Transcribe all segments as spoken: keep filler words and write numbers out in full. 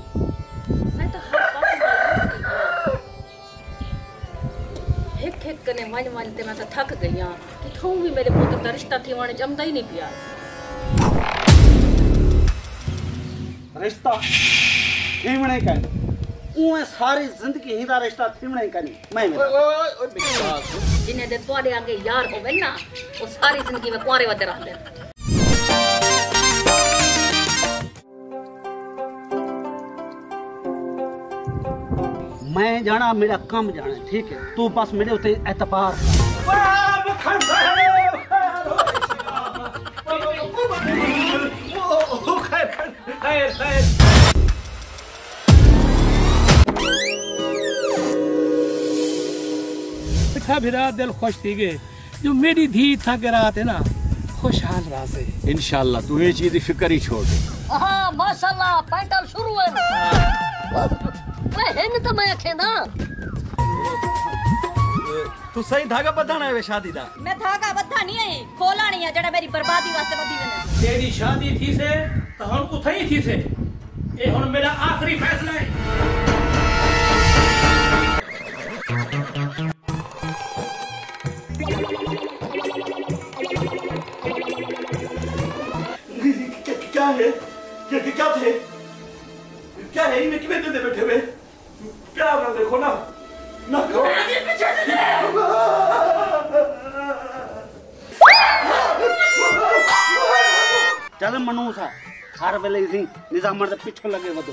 मैं तो हर पास हिक हिक कने वञ वञ ते मैं तो थक गई हां कि थू भी मेरे पुत्र दा रिश्ता थी वणे जमदा ही नहीं पिया। रिश्ता थीवणे कन उहे सारी जिंदगी हिंदा रिश्ता थीवणे कनी मैं जिन्हें दे तोड़े आगे यार होवे ना वो सारी जिंदगी में कुंवारे वदे रहंदे। मैं जाना मेरा काम जाना ठीक है तू बस मेरे उते एतबार भिरा दिल खुश थी गए जो मेरी धी था के रात है ना खुशहाल रहा से इंशाल्लाह तू ये चीज फिक्र ही छोड़ दे। हां माशाल्लाह पैंटल शुरू है मैं है न तो मैं अखेंदा तू सही धागा बधाना है वे शादी दा। मैं धागा बधा नहीं है खोला नहीं है जेड़ा मेरी बर्बादी वास्ते बधी वने। तेरी शादी थी से तो हुन उथे ही थी से ए हुन मेरा आखिरी फैसला है। क्या है ये क्या थे क्या है इनमें कितने दे बैठे हुए प्यार ना देखो ना ना करो चल मनु सा हर वेले ही निजाम दे पिछो लगे वदो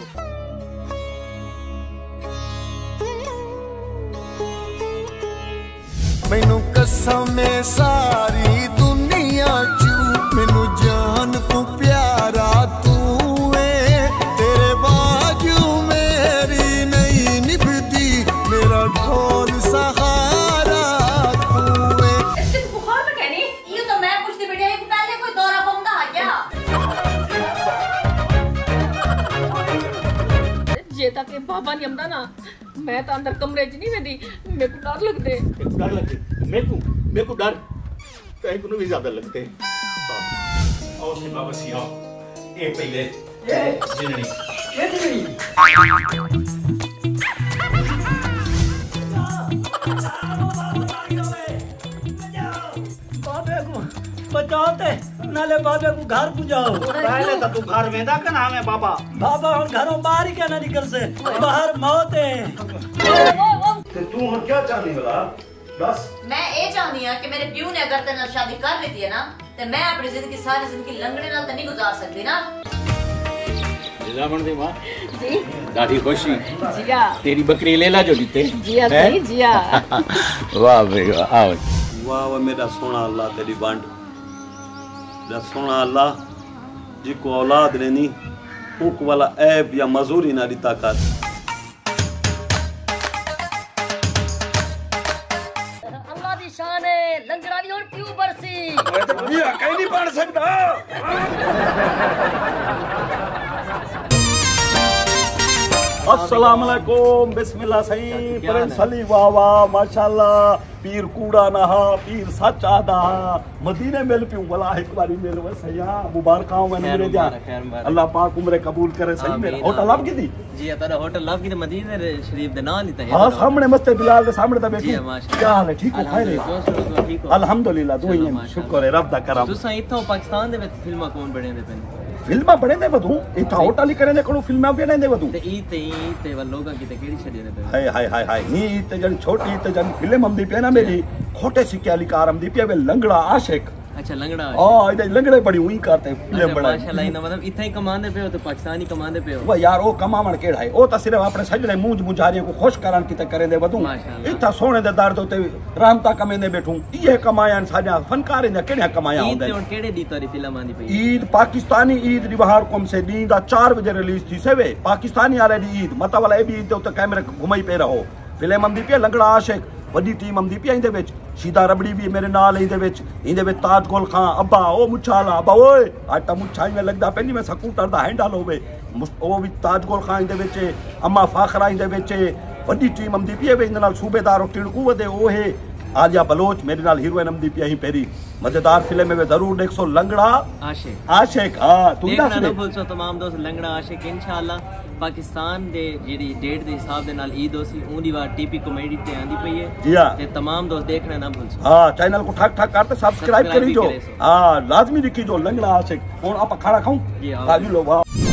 मैनू कसम सारी दुनिया चू मैनू जान तू प्यारा तू है तेरे बाजू मेरी नहीं निभती मेरा ढोल सहारा तू है। इसके बुखार में कहनी ये तो मैं पूछती बेटा ये पहले कोई दौरा बंदा आ क्या जे तक के बाबा नहीं आंदा ना मैं तो अंदर कमरे च नहीं वेंदी मेरे को डर लगदे डर लगते मेरे को मेरे को डर कहीं को भी ज्यादा लगते आओ से बाबा सी आओ ए पहले ए जिननी ये जिननी बाबे को बचाओ ते नाले बाबे को घर पुजाओ। पहले तो तू घर वेंदा के नाम है बाबा बाबा हुन घरों बाहर ही क्या ना निकल से बाहर मौत है। ते तू हुन क्या चाहनी वाला बस मैं ए चाहनी हां कि मेरे प्यू ने अगर तेरे नाल शादी कर ली है ना ते मैं अपनी जिंदगी सारी जिंदगी लंगड़े नाल तो नहीं गुजार सकती ना। निजामन दे मां जी दादी खुशी जिया तेरी बकरी लेला जो जीते जिया सही जिया वाह भाई वाह आओ वाह वाह मेरा सोना अल्लाह तेरी बांड मेरा सोना अल्लाह जिको औलाद लेनी हुक वाला ऐब या मजूरी ना दी ताकत अल्लाह दी शान है लंगड़ा दी हुन क्यों बरसी मैं तो ये कहीं नहीं पढ़ सकता। अस्सलाम वालेकुम बिस्मिल्लाह सही पर सली वाह वाह माशाल्लाह पीर कूड़ा नहा पीर सच आदा मदीने मिल पियो वाला एक बारी मेरे वसया मुबारक हो मैंने मेरे दिया अल्लाह पाक उम्र कबूल करे सही मेरा होटल अब की दी जी तेरा होटल लव की मदीने शरीफ दे नाल ही था। हां सामने मस्ते बिलाल के सामने तो बैठी जी माशाल्लाह क्या हाल है ठीक हो खैर है ठीक हो अल्हम्दुलिल्लाह दुआएं शुक्र है रब दा करम। तुसा इथों पाकिस्तान दे विच फिल्मां कौन बने दे पेन फिल्मा बने दे बदू इथा होटल ही करे दे कोनो फिल्मा बने दे बदू ते ई ते ई ते लोगां की ते केड़ी छड़ी दे पे हाय हाय हाय हाय नी ते जन छोटी ते जन फिल्म हम दी पे ना मेरी खोटे सिक्के वाली कार हम दी पे लंगड़ा आशिक अच्छा लंगड़ा हां इधर लंगड़े बड़ी हुई करते फिल्म बड़ा माशाल्लाह इना मतलब इथे ही कमांदे पे हो तो पाकिस्तानी कमांदे पे हो वो यार ओ कमावण केड़ा है ओ तो सिर्फ अपने सजने मूंज मुजारियों को खुश करन की ते करे दे बदू इथा सोने दे दर ते रहमता कमेंदे बैठू ये कमाया साडा फनकार ने केड़े कमाया होंदे ईद केड़े दी तोरी फिल्म आंदी पे ईद पाकिस्तानी ईद रिवार कोम से दी दा चार बजे रिलीज थी सेवे पाकिस्तानी वाले दी ईद मता वाला ए भी ईद ते कैमरे घुमाई पे रहो फिल्म आंदी पे लंगड़ा आशिक वड्डी टीम आंदी पे इंदे विच सीधा रबड़ी भी मेरे नाल इंदे विच इंदे विच ताज गोल खां अब्बा ओ मुछाला अब्बा ओए आटा मुछाई में लगदा पेनी में स्कूटर दा हैंडल होवे ओ भी ताज गोल खां इंदे विच अम्मा फाखरा इंदे विच वड्डी टीम आंदी पे इंदे नाल सूबेदार टिड़कू वदे ओ है आलिया बलोच मेरे नाल हीरोइन अमदी पई ही पेरी मजेदार फिल्म में जरूर देख सो लंगड़ा आशिक आशिक हां तू देखना दस ना दे भूल सो तमाम दोस्त लंगड़ा आशिक इंशाल्लाह पाकिस्तान दे जेडी डेट दे हिसाब दे नाल ईद होसी ओंदी वार टीपी कॉमेडी ते आंदी पई है जी हां ते तमाम दोस्त देखना ना भूल सो हां चैनल को ठक ठक करते सब्सक्राइब सब्सक्राइब करी जो भी करे सो। हां लाजमी लिखी जो लंगड़ा आशिक हुन आप खाना खाऊं जी, आओ। खाजू लो वाह